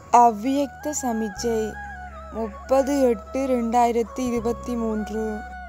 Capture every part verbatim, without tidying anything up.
அவ்வியக்த சமிஜை முப்பது எட்டு ரெண்டாயிரத்தி இருபத்தி மூன்று.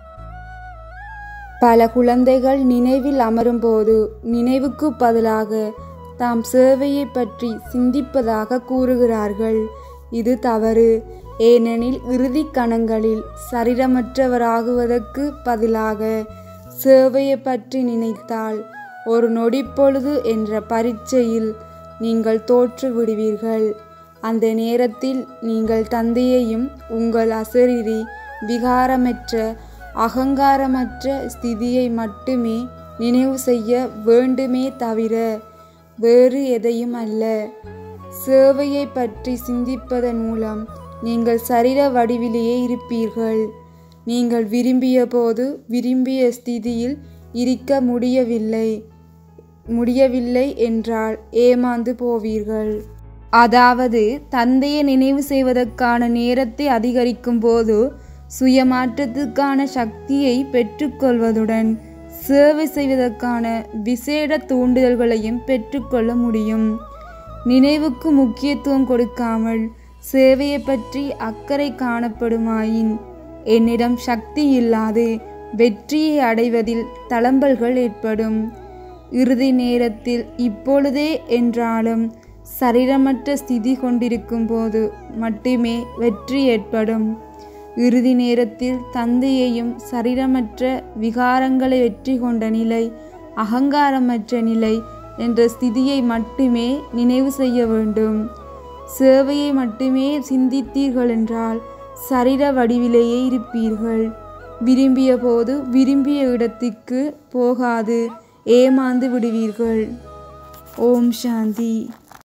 பல குழந்தைகள் நினைவில் அமரும்போது நினைவுக்கு பதிலாக தாம் சேவையை பற்றி சிந்திப்பதாக கூறுகிறார்கள். இது தவறு. ஏனெனில் இறுதி கணங்களில் சரீரமற்றவராகுவதற்கு பதிலாக சேவையை பற்றி நினைத்தால் ஒரு நொடிப்பொழுது என்ற பரீட்சையில் நீங்கள் தோற்று விடுவீர்கள். அந்த நேரத்தில் நீங்கள் தந்தையையும் உங்கள் அசரீரி விகாரமற்ற அகங்காரமற்ற ஸ்திதியை மட்டுமே நினைவு செய்ய வேண்டுமே தவிர வேறு எதையும் அல்ல. சேவையை பற்றி சிந்திப்பதன் மூலம் நீங்கள் சரீர வடிவிலேயே இருப்பீர்கள். நீங்கள் விரும்பிய போது விரும்பிய ஸ்திதியில் இருக்க முடியவில்லை முடியவில்லை என்றால் ஏமாந்து போவீர்கள். அதாவது தந்தையை நினைவு செய்வதற்கான நேரத்தை அதிகரிக்கும் போது சுயமாற்றத்துக்கான சக்தியை பெற்றுக்கொள்வதுடன் சேவை செய்வதற்கான விசேட தூண்டுதல்களையும் பெற்றுக்கொள்ள முடியும். நினைவுக்கு முக்கியத்துவம் கொடுக்காமல் சேவையை பற்றி அக்கறை காணப்படுமாயின் என்னிடம் சக்தி இல்லாது வெற்றியை அடைவதில் தளம்பல்கள் ஏற்படும். இறுதி நேரத்தில் இப்பொழுதே என்றாலும் சரீரமற்ற ஸ்திதி கொண்டிருக்கும் போது மட்டுமே வெற்றி ஏற்படும். இறுதி நேரத்தில் தந்தையையும் சரீரமற்ற விகாரங்களை வெற்றி கொண்ட நிலை அகங்காரமற்ற நிலை என்ற ஸ்திதியை மட்டுமே நினைவு செய்ய வேண்டும். சேவையை மட்டுமே சிந்தித்தீர்கள் என்றால் சரீர வடிவிலேயே இருப்பீர்கள். விரும்பிய போது விரும்பிய இடத்திற்கு போகாது ஏமாந்து விடுவீர்கள். ஓம் சாந்தி.